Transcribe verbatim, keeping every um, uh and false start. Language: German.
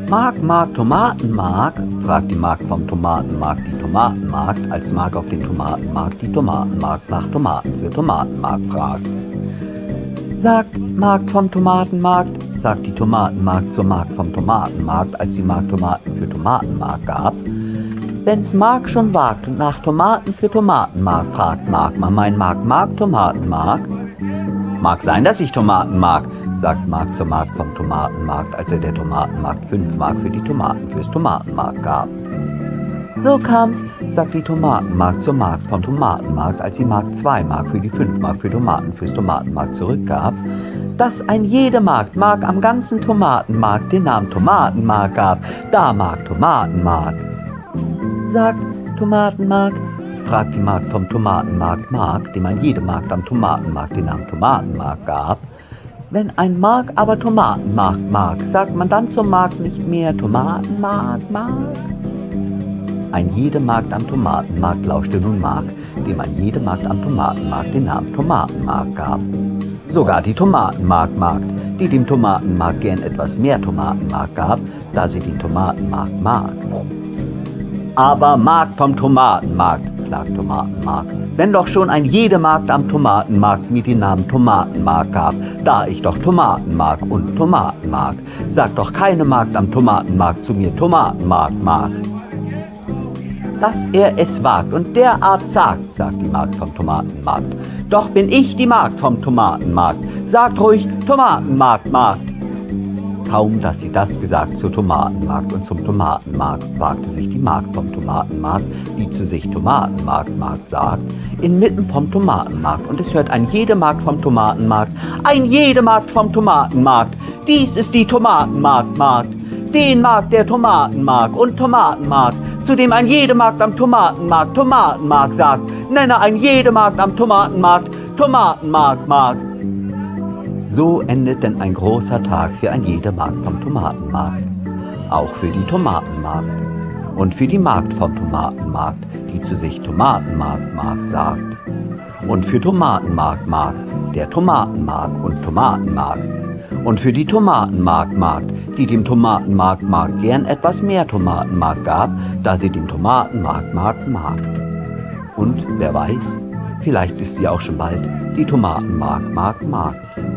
Mark, Mark, Tomatenmark, fragt die Magd vom Tomatenmarkt die Tomatenmarkt, als Mark auf dem Tomatenmarkt die Tomatenmarkt nach Tomaten für Tomatenmark fragt. Sagt Magd vom Tomatenmarkt, sagt die Tomatenmarkt zur Magd vom Tomatenmarkt, als die Magd Tomaten für Tomatenmark gab. Wenn's Mark schon wagt und nach Tomaten für Tomatenmark fragt, mag man mein Mark, Mark, Tomatenmark? Mag sein, dass ich Tomaten mag, sagt Mark zur Magd vom Tomatenmarkt, als er der Tomatenmarkt fünf Mark für die Tomaten fürs Tomatenmark gab. So kam's, sagt die Tomatenmarkt zur Magd vom Tomatenmarkt, als die Magd zwei Mark für die fünf Mark für Tomaten fürs Tomatenmarkt zurückgab, dass ein jede Magd Mark am ganzen Tomatenmarkt den Namen Tomatenmark gab, da Mark Tomatenmark. Sagt Tomatenmark, fragt die Magd vom Tomatenmarkt Mark, dem ein jede Magd am Tomatenmarkt den Namen Tomatenmark gab. Wenn ein Mark aber Tomatenmarkt mag, sagt man dann zur Magd nicht mehr Tomatenmarkt mag? Ein jede Magd am Tomatenmarkt lauschte nun Mark, dem ein jede Magd am Tomatenmarkt den Namen Tomatenmark gab. Sogar die Tomatenmarkt Magd, die dem Tomatenmarkt gern etwas mehr Tomatenmark gab, da sie den Tomatenmarkt mag. Aber Magd vom Tomatenmarkt, klagt Tomatenmarkt, wenn doch schon ein jede Magd am Tomatenmarkt mir den Namen Tomatenmark gab, da ich doch Tomaten mag und Tomaten mag, sagt doch keine Magd am Tomatenmarkt zu mir Tomatenmarkt mag. Dass er es wagt und derart sagt, sagt die Magd vom Tomatenmarkt. Doch bin ich die Magd vom Tomatenmarkt, sagt ruhig Tomatenmarkt, Magd. Kaum, dass sie das gesagt zur Tomatenmarkt und zum Tomatenmarkt, wagte sich die Magd vom Tomatenmarkt, die zu sich Tomatenmarkt, Magd sagt, inmitten vom Tomatenmarkt. Und es hört ein jede Magd vom Tomatenmarkt, ein jede Magd vom Tomatenmarkt. Dies ist die Tomatenmarkt, Magd. Den mag der Tomatenmarkt und Tomatenmarkt, zu dem ein jede Magd am Tomatenmarkt Tomatenmarkt sagt, nenne ein jede Magd am Tomatenmarkt Tomatenmarkt, Magd. So endet denn ein großer Tag für ein jede Magd vom Tomatenmarkt, auch für die Tomatenmarkt und für die Magd vom Tomatenmarkt, die zu sich Tomatenmarkt, Magd sagt, und für Tomatenmarkt, Magd, der Tomatenmarkt und Tomatenmarkt, und für die Tomatenmarkt, Magd, die dem Tomatenmarkt, Magd gern etwas mehr Tomatenmark gab, da sie den Tomatenmarkt, Magd mag. Und wer weiß, vielleicht ist sie auch schon bald die Tomatenmarkt, Magd mag.